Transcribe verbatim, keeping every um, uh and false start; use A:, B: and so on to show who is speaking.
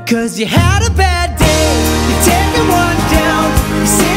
A: Cause you had a bad day, you're taking one down, you say